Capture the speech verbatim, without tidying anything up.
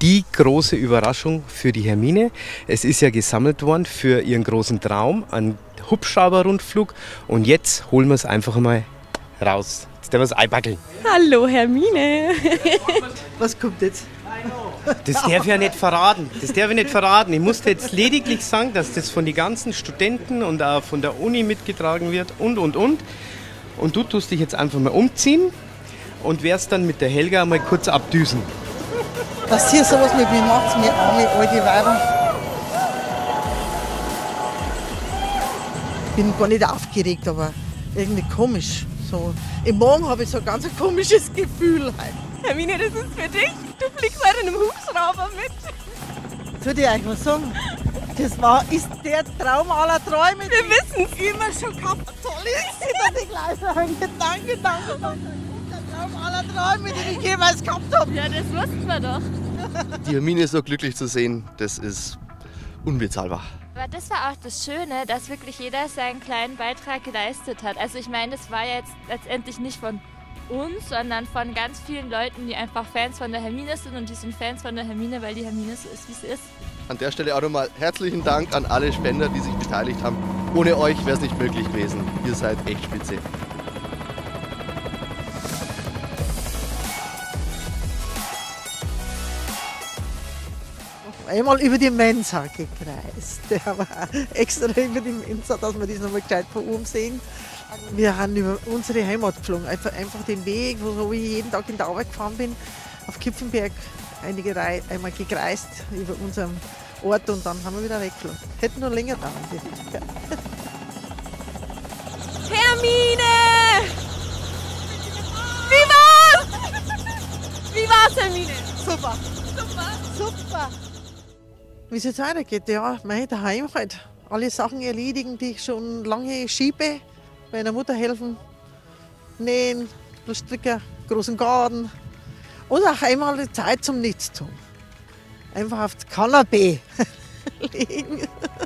die große Überraschung für die Hermine. Es ist ja gesammelt worden für ihren großen Traum, einen Hubschrauber-Rundflug. Und jetzt holen wir es einfach mal raus. Jetzt werden wir es einbackeln. Hallo Hermine. Was kommt jetzt? Das darf ich ja nicht verraten. Das darf ich nicht verraten. Ich musste jetzt lediglich sagen, dass das von den ganzen Studenten und auch von der Uni mitgetragen wird und, und, und. Und du tust dich jetzt einfach mal umziehen und wirst dann mit der Helga mal kurz abdüsen. Dass hier sowas mit mir macht, mir arme alte Weiber. Ich bin gar nicht aufgeregt, aber irgendwie komisch. So. Im Morgen habe ich so ein ganz komisches Gefühl. Hermine, das ist für dich. Du fliegst heute in einem Hubschrauber mit. Soll ich euch was sagen? Das war, ist der Traum aller Träume. Wir wissen es. Immer schon gehabt. Toll ist dass ich gleich sagen. Danke, danke, danke. Der Traum aller Träume, den ich jemals gehabt habe. Ja, das wussten wir doch. Die Hermine so glücklich zu sehen, das ist unbezahlbar. Aber das war auch das Schöne, dass wirklich jeder seinen kleinen Beitrag geleistet hat. Also ich meine, das war jetzt letztendlich nicht von uns, sondern von ganz vielen Leuten, die einfach Fans von der Hermine sind, und die sind Fans von der Hermine, weil die Hermine so ist, wie sie ist. An der Stelle auch nochmal herzlichen Dank an alle Spender, die sich beteiligt haben. Ohne euch wäre es nicht möglich gewesen. Ihr seid echt spitze. Einmal über die Mensa gekreist. Der war extra über die Mensa, dass wir das nochmal gescheit von oben sehen. Wir haben über unsere Heimat geflogen, einfach, einfach den Weg, wo ich jeden Tag in der Arbeit gefahren bin, auf Kipfenberg einige Rei einmal gekreist über unseren Ort, und dann haben wir wieder weggeflogen. Hätte noch länger dauern dürfen. Hermine! Wie war's? Wie war's, Hermine? Super, Super. super. Wie es jetzt weitergeht, ja, mein daheim halt. Alle Sachen erledigen, die ich schon lange schiebe. Meiner Mutter helfen, nähen, stricken, großen Garten. Und auch einmal die Zeit zum Nichtstun. Einfach aufs Kanapee legen.